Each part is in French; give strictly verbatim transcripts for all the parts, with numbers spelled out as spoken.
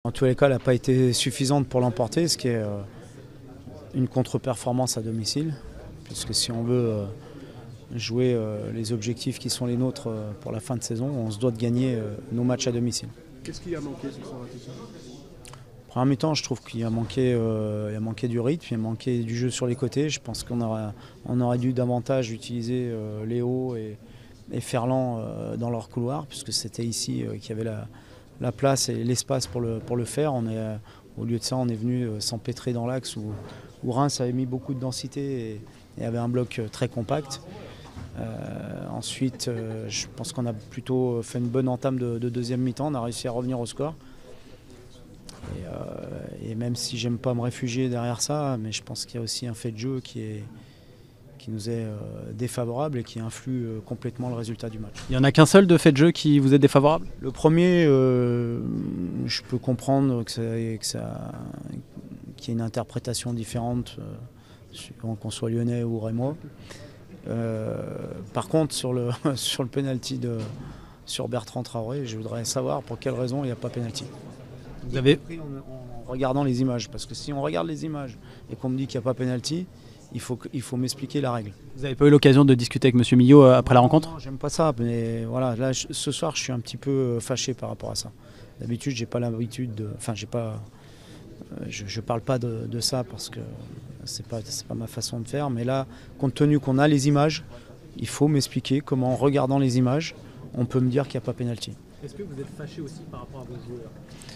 En tous les cas, elle n'a pas été suffisante pour l'emporter, ce qui est euh, une contre-performance à domicile. Puisque si on veut euh, jouer euh, les objectifs qui sont les nôtres euh, pour la fin de saison, on se doit de gagner euh, nos matchs à domicile. Qu'est-ce qui a manqué ce soir? Première mi-temps, je trouve qu'il a manqué, euh, il a manqué du rythme, il a manqué du jeu sur les côtés. Je pense qu'on aurait, on aurait dû davantage utiliser euh, Léo et, et Ferland euh, dans leur couloir, puisque c'était ici euh, qu'il y avait la, la place et l'espace pour le, pour le faire. On est, euh, au lieu de ça, on est venu euh, s'empêtrer dans l'axe où, où Reims avait mis beaucoup de densité et, et avait un bloc très compact. Euh, ensuite, euh, je pense qu'on a plutôt fait une bonne entame de, de deuxième mi-temps. On a réussi à revenir au score. Et, euh, et même si j'aime pas me réfugier derrière ça, mais je pense qu'il y a aussi un fait de jeu qui, est, qui nous est euh, défavorable et qui influe euh, complètement le résultat du match. Il n'y en a qu'un seul de fait de jeu qui vous est défavorable? Le premier, euh, je peux comprendre que ça, que ça, qu'il y ait une interprétation différente, euh, suivant qu'on soit lyonnais ou rémois. Euh, par contre, sur le, sur le penalty de, sur Bertrand Traoré, je voudrais savoir pour quelle raison il n'y a pas penalty. Vous avez... En, en regardant les images, parce que si on regarde les images et qu'on me dit qu'il n'y a pas penalty, il faut, il faut m'expliquer la règle. Vous n'avez pas eu l'occasion de discuter avec M. Millot après la rencontre? Non, j'aime pas ça, mais voilà, là, je, ce soir, je suis un petit peu fâché par rapport à ça. D'habitude, j'ai pas l'habitude de, enfin, j'ai pas, je, je parle pas de, de ça parce que c'est pas, c'est pas ma façon de faire, mais là, compte tenu qu'on a les images, il faut m'expliquer comment, en regardant les images, on peut me dire qu'il n'y a pas penalty. Est-ce que vous êtes fâché aussi par rapport à vos joueurs?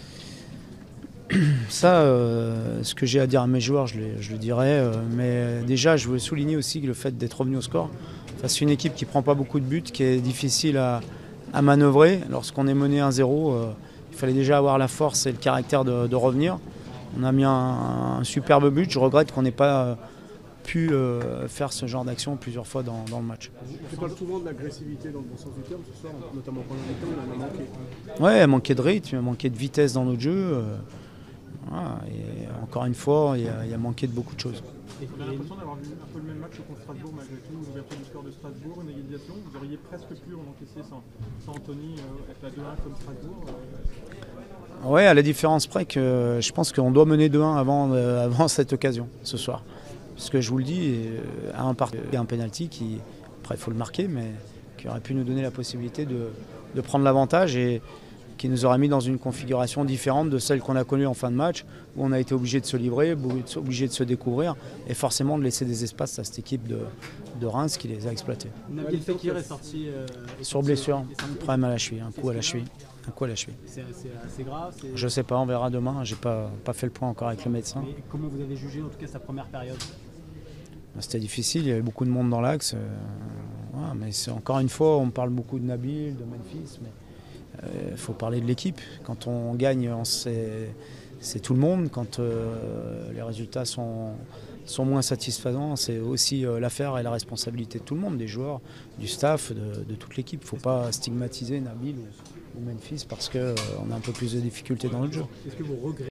Ça, euh, ce que j'ai à dire à mes joueurs, je, les, je le dirai. Euh, mais déjà, je veux souligner aussi que le fait d'être revenu au score, c'est une équipe qui ne prend pas beaucoup de buts, qui est difficile à, à manœuvrer. Lorsqu'on est mené un zéro, euh, il fallait déjà avoir la force et le caractère de, de revenir. On a mis un, un superbe but. Je regrette qu'on n'ait pas euh, pu euh, faire ce genre d'action plusieurs fois dans, dans le match. Tu parles souvent de l'agressivité dans le bon sens du terme ce soir, notamment pendant les temps, il en a manqué. Ouais, il a manqué de rythme, il a manqué de vitesse dans notre jeu. Euh, Voilà, et encore une fois, il y, a, il y a manqué de beaucoup de choses. On a l'impression d'avoir vu un peu le même match contre Strasbourg, malgré tout, l'ouverture du score de Strasbourg, une égalisation. Vous auriez presque pu en encaisser sans, sans Anthony, euh, être à deux un comme Strasbourg. Euh... Oui, à la différence près que je pense qu'on doit mener deux un avant, euh, avant cette occasion, ce soir. Parce que je vous le dis, à un part, il y a un penalty qui, après il faut le marquer, mais qui aurait pu nous donner la possibilité de, de prendre l'avantage et qui nous aurait mis dans une configuration différente de celle qu'on a connue en fin de match, où on a été obligé de se livrer, obligé de se découvrir et forcément de laisser des espaces à cette équipe de, de Reims qui les a exploités. Nabil Fekir est sorti... Euh, est Sur sorti, blessure, un problème à la cheville, un coup à la cheville. Un coup à la cheville. C'est assez grave? Je sais pas, on verra demain, j'ai pas, pas fait le point encore avec le médecin. Mais comment vous avez jugé en tout cas sa première période? C'était difficile, il y avait beaucoup de monde dans l'axe. Euh, voilà, mais encore une fois, on parle beaucoup de Nabil, de Memphis, mais il euh, faut parler de l'équipe. Quand on gagne, c'est tout le monde. Quand euh, les résultats sont, sont moins satisfaisants, c'est aussi euh, l'affaire et la responsabilité de tout le monde, des joueurs, du staff, de, de toute l'équipe. Il ne faut pas stigmatiser Nabil ou, ou Memphis parce qu'on euh, a un peu plus de difficultés dans le jeu. Est-ce que vous regrettez